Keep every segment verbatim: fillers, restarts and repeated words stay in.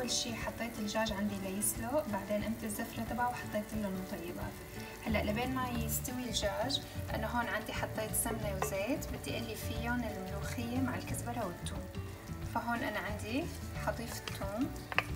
اول شي حطيت الدجاج عندي ليسلق، بعدين قمت الزفرة تبعه وحطيت له المطيبات. هلا لبين ما يستوي الدجاج انا هون عندي حطيت سمنة وزيت بدي اقلي فيهم الملوخية مع الكزبرة والثوم. فهون انا عندي حضيف الثوم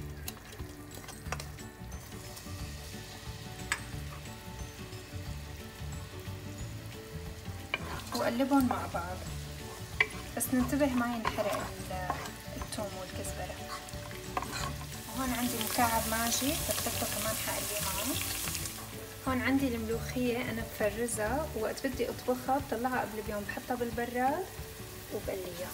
وقلبهم مع بعض، بس ننتبه ما ينحرق الثوم والكزبرة. وهون عندي مكعب ماجي فتفته كمان حقليه معه. هون عندي الملوخية انا بفرزها، وقت بدي اطبخها بطلعها قبل بيوم بحطها بالبراد وبقليها.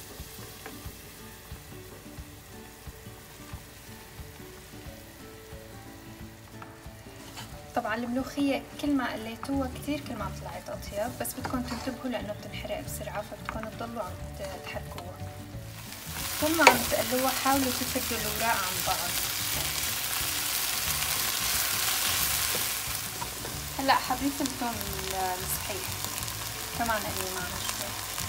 طبعا الملوخية كل ما قليتوها كتير كل ما طلعت اطيب، بس بدكم تنتبهوا لانه بتنحرق بسرعة، فبدكم تضلوا عم تحركوها. كل ما عم تقلوها حاولوا تفردوا الوراق عن بعض. هلا حضيف الثوم الصحيح كمان قلي معها شوي.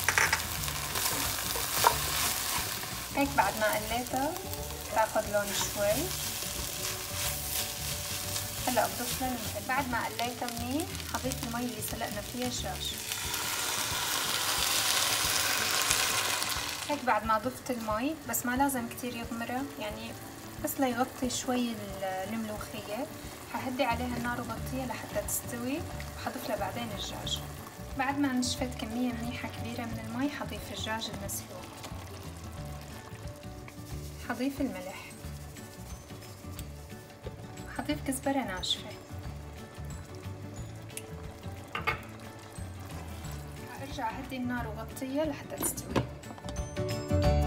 هيك بعد ما قليتها تاخذ لون شوي. هلا بضيف لها الملح. بعد ما قليتها منيح حضيف المي اللي سلقنا فيها الدجاج. هيك بعد ما ضفت المي، بس ما لازم كتير يغمرها، يعني بس ليغطي شوي الملوخية. حهدي عليها النار وغطيها لحتى تستوي، وحضيف لها بعدين الدجاج. بعد ما نشفت كمية منيحة كبيرة من المي حضيف الدجاج المسلوق، حضيف الملح، حضيف كزبرة ناشفة. ارجع هدي النار وغطيها لحتى تستوي.